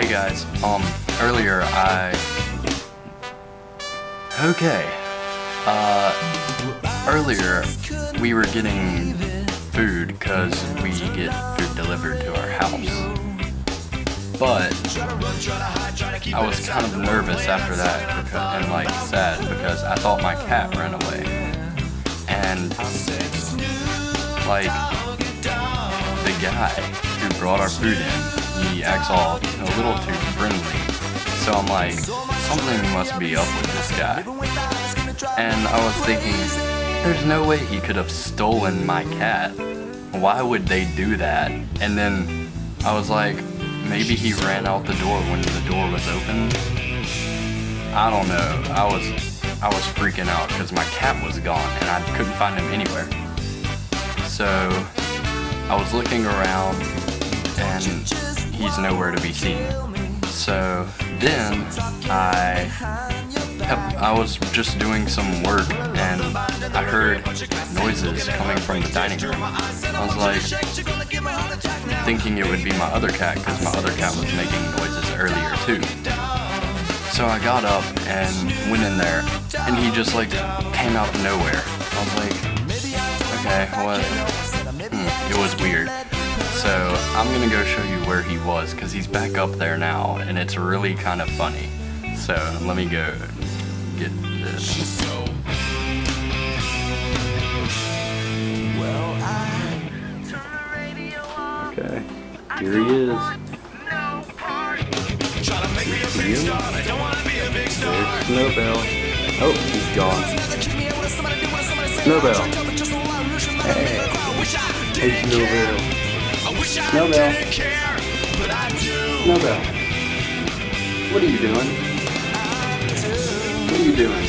Hey guys, earlier earlier we were getting food because we get food delivered to our house. But I was kind of nervous after that and like sad because I thought my cat ran away. And like the guy who brought our food in, he acts all a little too friendly. So I'm like, something must be up with this guy. And I was thinking, there's no way he could have stolen my cat. Why would they do that? And then I was like, maybe he ran out the door when the door was open. I don't know. I was freaking out because my cat was gone and I couldn't find him anywhere. So I was looking around and he's nowhere to be seen. So then I was just doing some work and I heard noises coming from the dining room. I was like thinking it would be my other cat because my other cat was making noises earlier too. So I got up and went in there and he just like came out of nowhere. I was like, okay, what? It was weird. So I'm gonna go show you where he was because he's back up there now and it's really kind of funny. So let me go get this. Okay, here he is. There's Snowbell. Oh, he's gone. Snowbell. Hey. Hey, Snowbell. Snowbell. Snowbell. What are you doing? What are you doing?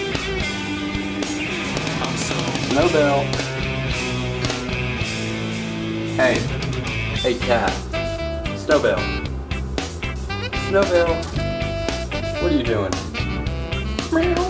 Snowbell. Hey. Hey, cat. Snowbell. Snowbell. What are you doing? Meow.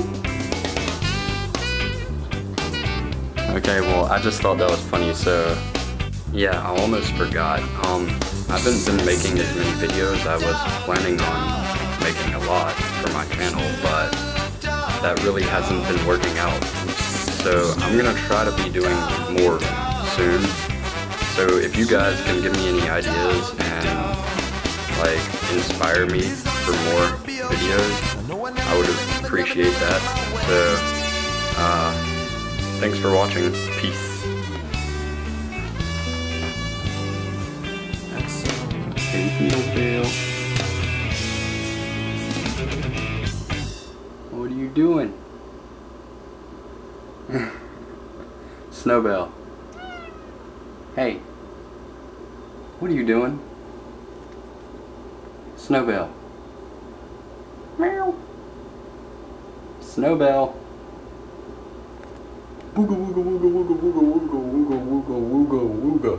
Okay, well, I just thought that was funny, so yeah, I almost forgot. I haven't been making as many videos. I was planning on making a lot for my channel, but that really hasn't been working out. So I'm gonna try to be doing more soon. So if you guys can give me any ideas and like inspire me for more videos, I would appreciate that. So thanks for watching. Peace. Hey, Snowbell. What are you doing? Snowbell. Hey. What are you doing? Snowbell. Meow. Snowbell. Wooga wooga wooga wooga wooga wooga wooga wooga wooga wooga.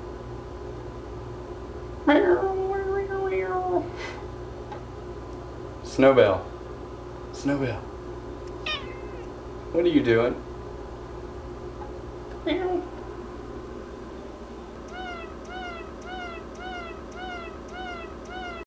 Snowbell. Snowbell. What are you doing? Meow.